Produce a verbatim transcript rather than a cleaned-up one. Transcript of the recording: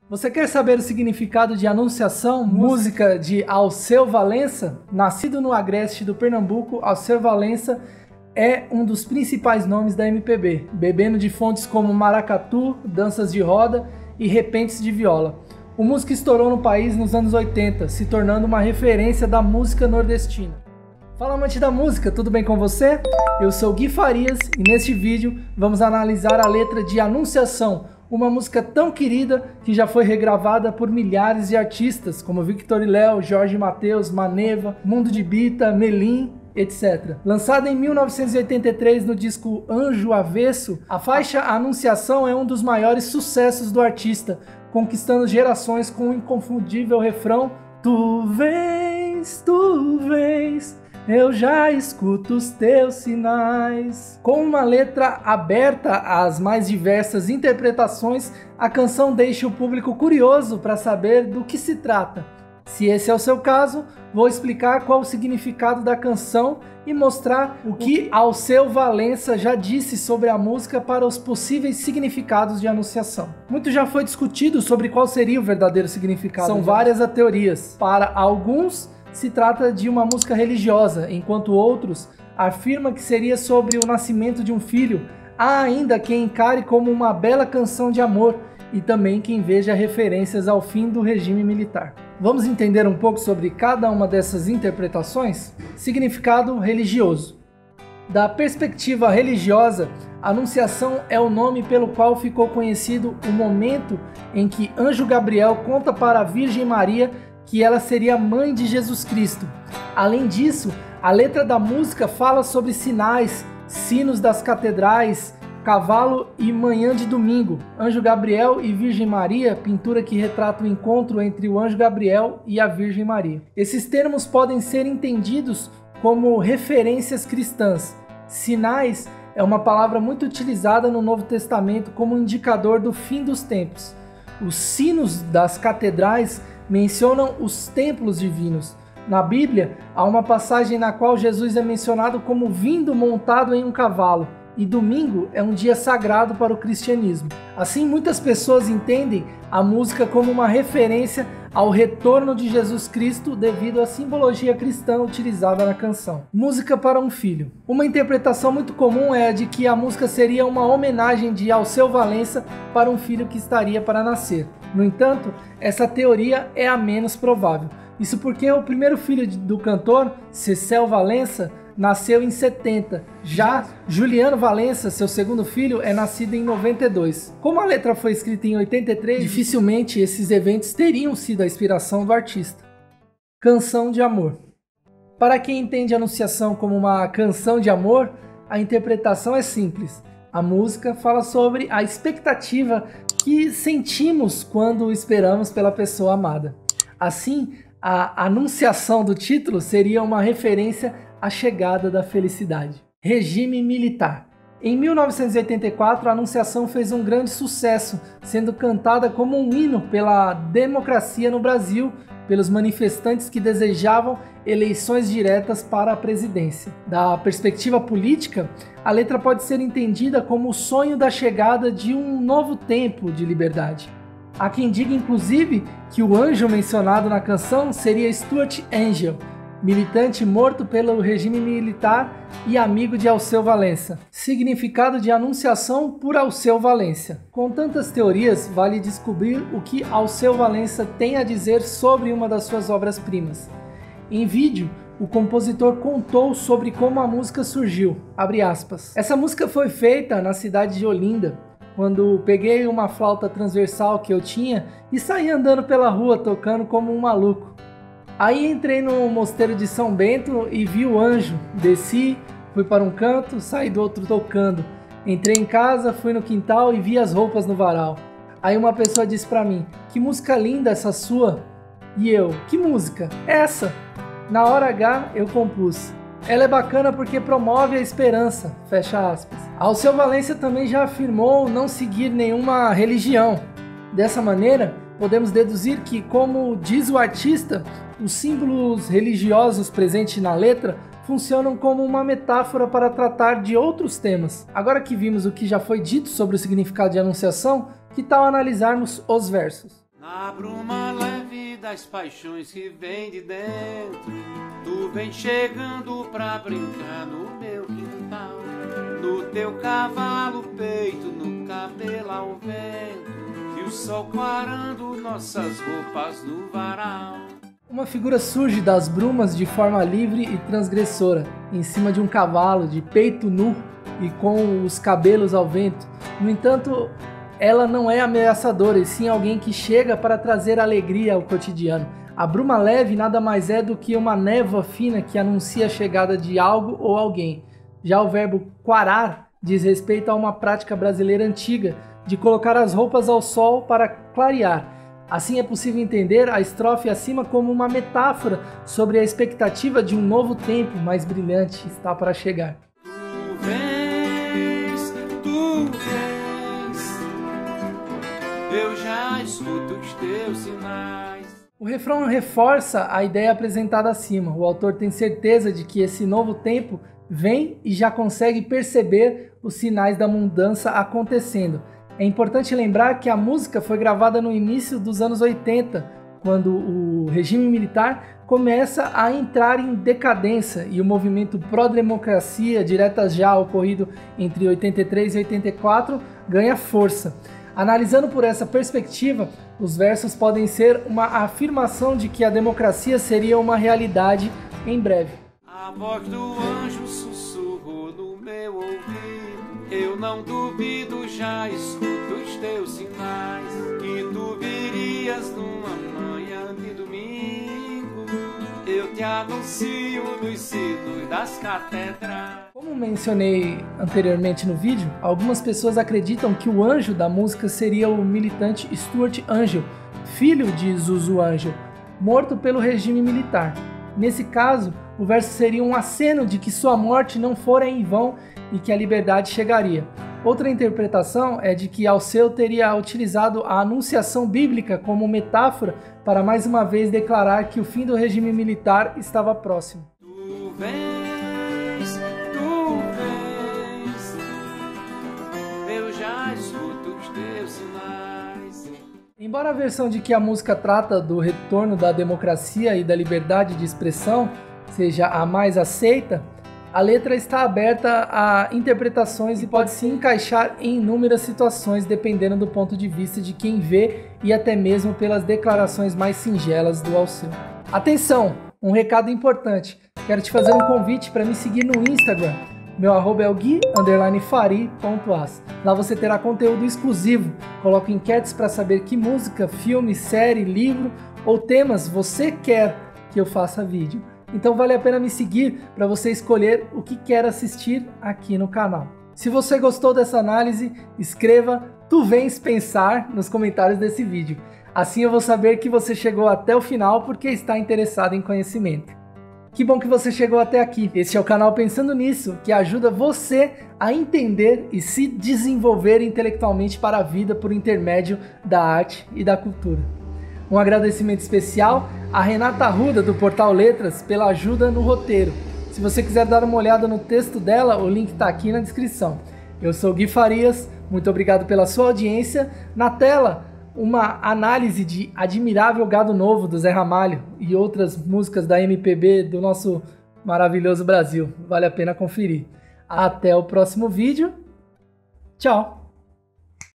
Você quer saber o significado de Anunciação, música de Alceu Valença? Nascido no Agreste do Pernambuco, Alceu Valença é um dos principais nomes da M P B, bebendo de fontes como maracatu, danças de roda e repentes de viola. O músico estourou no país nos anos oitenta, se tornando uma referência da música nordestina. Fala, amante da música, tudo bem com você? Eu sou Gui Farias e neste vídeo vamos analisar a letra de Anunciação, uma música tão querida que já foi regravada por milhares de artistas como Victor e Léo, Jorge Mateus, Maneva, Mundo de Bita, Melim, etcétera. Lançada em mil novecentos e oitenta e três no disco Anjo Avesso, a faixa Anunciação é um dos maiores sucessos do artista, conquistando gerações com o inconfundível refrão: Tu vens, tu vens, eu já escuto os teus sinais. Com uma letra aberta às mais diversas interpretações, a canção deixa o público curioso para saber do que se trata. Se esse é o seu caso, vou explicar qual o significado da canção e mostrar o que Alceu Valença já disse sobre a música para os possíveis significados de Anunciação. Muito já foi discutido sobre qual seria o verdadeiro significado. São várias as teorias. Para alguns, se trata de uma música religiosa, enquanto outros afirmam que seria sobre o nascimento de um filho. Há ainda quem encare como uma bela canção de amor e também quem veja referências ao fim do regime militar. Vamos entender um pouco sobre cada uma dessas interpretações? Significado religioso. Da perspectiva religiosa, Anunciação é o nome pelo qual ficou conhecido o momento em que Anjo Gabriel conta para a Virgem Maria que ela seria mãe de Jesus Cristo. Além disso, a letra da música fala sobre sinais, sinos das catedrais, cavalo e manhã de domingo, Anjo Gabriel e Virgem Maria, pintura que retrata o encontro entre o Anjo Gabriel e a Virgem Maria. Esses termos podem ser entendidos como referências cristãs. Sinais é uma palavra muito utilizada no Novo Testamento como indicador do fim dos tempos. Os sinos das catedrais mencionam os templos divinos. Na Bíblia, há uma passagem na qual Jesus é mencionado como vindo montado em um cavalo, e domingo é um dia sagrado para o cristianismo. Assim, muitas pessoas entendem a música como uma referência ao retorno de Jesus Cristo devido à simbologia cristã utilizada na canção. Música para um filho. Uma interpretação muito comum é a de que a música seria uma homenagem de Alceu Valença para um filho que estaria para nascer. No entanto, essa teoria é a menos provável. Isso porque o primeiro filho do cantor, Cecel Valença, nasceu em setenta. Já Juliano Valença, seu segundo filho, é nascido em noventa e dois. Como a letra foi escrita em oitenta e três, dificilmente esses eventos teriam sido a inspiração do artista. Canção de amor. Para quem entende a Anunciação como uma canção de amor, a interpretação é simples. A música fala sobre a expectativa que sentimos quando esperamos pela pessoa amada. Assim, a anunciação do título seria uma referência à chegada da felicidade. Regime militar. Em mil novecentos e oitenta e quatro, a Anunciação fez um grande sucesso, sendo cantada como um hino pela democracia no Brasil, pelos manifestantes que desejavam eleições diretas para a presidência. Da perspectiva política, a letra pode ser entendida como o sonho da chegada de um novo tempo de liberdade. Há quem diga, inclusive, que o anjo mencionado na canção seria Stuart Angel, militante morto pelo regime militar e amigo de Alceu Valença. Significado de Anunciação por Alceu Valença. Com tantas teorias, vale descobrir o que Alceu Valença tem a dizer sobre uma das suas obras-primas. Em vídeo, o compositor contou sobre como a música surgiu. Abre aspas. Essa música foi feita na cidade de Olinda, quando peguei uma flauta transversal que eu tinha e saí andando pela rua tocando como um maluco. Aí entrei no mosteiro de São Bento e vi o anjo. Desci, fui para um canto, saí do outro tocando. Entrei em casa, fui no quintal e vi as roupas no varal. Aí uma pessoa disse para mim: "Que música linda essa sua!" E eu: "Que música? Essa!" Na hora H eu compus. Ela é bacana porque promove a esperança, fecha aspas. Alceu Valença também já afirmou não seguir nenhuma religião. Dessa maneira, podemos deduzir que, como diz o artista, os símbolos religiosos presentes na letra funcionam como uma metáfora para tratar de outros temas. Agora que vimos o que já foi dito sobre o significado de Anunciação, que tal analisarmos os versos? A bruma leve das paixões que vem de dentro, tu vem chegando pra brincar no meu quintal. No teu cavalo peito, no cabelo ao vento, e o sol clarando nossas roupas no varal. Uma figura surge das brumas de forma livre e transgressora, em cima de um cavalo de peito nu e com os cabelos ao vento. No entanto, ela não é ameaçadora, e sim alguém que chega para trazer alegria ao cotidiano. A bruma leve nada mais é do que uma névoa fina que anuncia a chegada de algo ou alguém. Já o verbo quarar diz respeito a uma prática brasileira antiga de colocar as roupas ao sol para clarear. Assim é possível entender a estrofe acima como uma metáfora sobre a expectativa de um novo tempo mais brilhante está para chegar. Tu vens, tu vens, eu já escuto os teus sinais. O refrão reforça a ideia apresentada acima. O autor tem certeza de que esse novo tempo vem e já consegue perceber os sinais da mudança acontecendo. É importante lembrar que a música foi gravada no início dos anos oitenta, quando o regime militar começa a entrar em decadência e o movimento pró-democracia, diretas já ocorrido entre oitenta e três e oitenta e quatro, ganha força. Analisando por essa perspectiva, os versos podem ser uma afirmação de que a democracia seria uma realidade em breve. A voz do anjo sussurrou no meu ouvido, eu não duvido, já escuto os teus sinais, que tu virias numa manhã de domingo, eu te anuncio nos sinos das catedrais. Como mencionei anteriormente no vídeo, algumas pessoas acreditam que o anjo da música seria o militante Stuart Angel, filho de Zuzu Angel, morto pelo regime militar. Nesse caso, o verso seria um aceno de que sua morte não fora em vão e que a liberdade chegaria. Outra interpretação é de que Alceu teria utilizado a anunciação bíblica como metáfora para mais uma vez declarar que o fim do regime militar estava próximo. Tu vens, tu vens, eu já escuto os teus sinais. Embora a versão de que a música trata do retorno da democracia e da liberdade de expressão seja a mais aceita, a letra está aberta a interpretações e pode se encaixar em inúmeras situações, dependendo do ponto de vista de quem vê e até mesmo pelas declarações mais singelas do Alceu. Atenção! Um recado importante. Quero te fazer um convite para me seguir no Instagram. Meu arroba é o gui underline fari ponto as. Lá você terá conteúdo exclusivo. Coloco enquetes para saber que música, filme, série, livro ou temas você quer que eu faça vídeo. Então vale a pena me seguir para você escolher o que quer assistir aqui no canal. Se você gostou dessa análise, escreva "Tu vens pensar" nos comentários desse vídeo. Assim eu vou saber que você chegou até o final porque está interessado em conhecimento. Que bom que você chegou até aqui. Este é o canal Pensando Nisso, que ajuda você a entender e se desenvolver intelectualmente para a vida por intermédio da arte e da cultura. Um agradecimento especial a Renata Arruda, do Portal Letras, pela ajuda no roteiro. Se você quiser dar uma olhada no texto dela, o link está aqui na descrição. Eu sou o Gui Farias, muito obrigado pela sua audiência. Na tela, uma análise de Admirável Gado Novo, do Zé Ramalho, e outras músicas da M P B do nosso maravilhoso Brasil. Vale a pena conferir. Até o próximo vídeo. Tchau!